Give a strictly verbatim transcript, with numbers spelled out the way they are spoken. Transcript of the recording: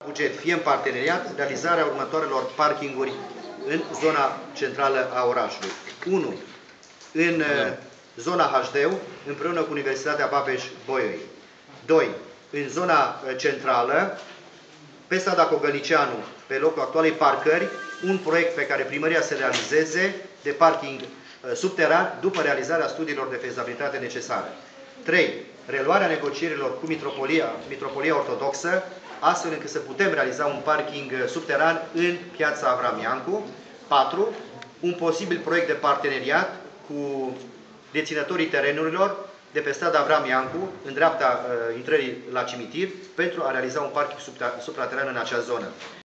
buget, fie în parteneriat, realizarea următoarelor parkinguri în zona centrală a orașului. unu. În zona H D U, împreună cu Universitatea Babeș-Bolyai. doi. În zona centrală, pe strada Cogălnicianu, pe locul actualei parcări, un proiect pe care primăria să realizeze de parking subteran după realizarea studiilor de fezabilitate necesare. trei. Reluarea negocierilor cu Mitropolia, Mitropolia Ortodoxă, astfel încât să putem realiza un parking subteran în piața Avram Iancu. patru. Un posibil proiect de parteneriat cu deținătorii terenurilor de pe strada Avram Iancu, în dreapta uh, intrării la cimitir, pentru a realiza un parking suprateran în acea zonă.